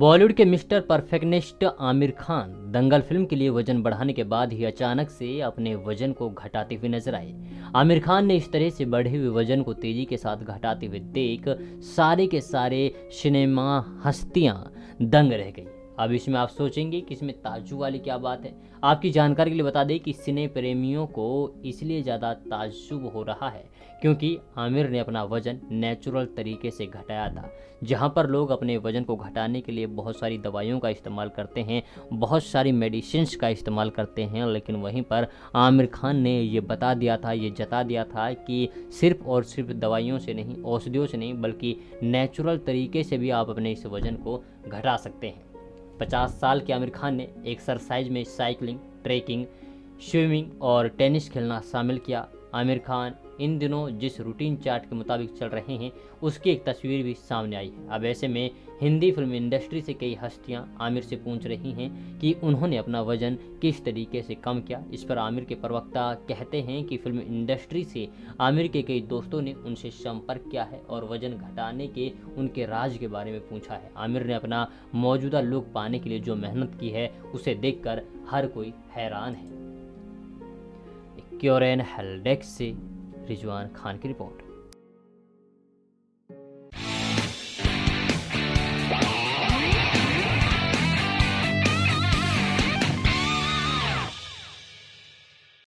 बॉलीवुड के mister perfectionist Aamir Khan Dangal film के लिए वजन बढ़ाने के बाद ही अचानक से अपने वजन को घटाते हुए नजर आए। आमिर खान ने इस तरह से बढ़े हुए वजन को तेजी के साथ घटाते हुए देख सारे के सारे सिनेमा हस्तियां दंग रह गई। अब इसमें आप सोचेंगे कि इसमें ताज्जुब वाली क्या बात है। आपकी जानकारी के लिए बता दें कि सिने प्रेमियों को इसलिए ज़्यादा ताज्जुब हो रहा है क्योंकि आमिर ने अपना वज़न नेचुरल तरीके से घटाया था। जहां पर लोग अपने वज़न को घटाने के लिए बहुत सारी दवाइयों का इस्तेमाल करते हैं, बहुत सारी मेडिसिन्स का इस्तेमाल करते हैं, लेकिन वहीं पर आमिर खान ने ये बता दिया था, ये जता दिया था कि सिर्फ और सिर्फ दवाइयों से नहीं, औषधियों से नहीं, बल्कि नेचुरल तरीके से भी आप अपने इस वज़न को घटा सकते हैं। 50 साल के आमिर खान ने एक्सरसाइज में साइकिलिंग, ट्रैकिंग, स्विमिंग और टेनिस खेलना शामिल किया। आमिर खान इन दिनों जिस रूटीन चार्ट के मुताबिक चल रहे हैं उसकी एक तस्वीर भी सामने आई है। अब ऐसे में हिंदी फिल्म इंडस्ट्री से कई हस्तियां आमिर से पूछ रही हैं कि उन्होंने अपना वजन किस तरीके से कम किया। इस पर आमिर के प्रवक्ता कहते हैं कि फिल्म इंडस्ट्री से आमिर के कई दोस्तों ने उनसे संपर्क किया है और वजन घटाने के उनके राज के बारे में पूछा है। आमिर ने अपना मौजूदा लुक पाने के लिए जो मेहनत की है उसे देखकर हर कोई हैरान है। क्योरेन हेल्डेक्स से रिजवान खान की रिपोर्ट।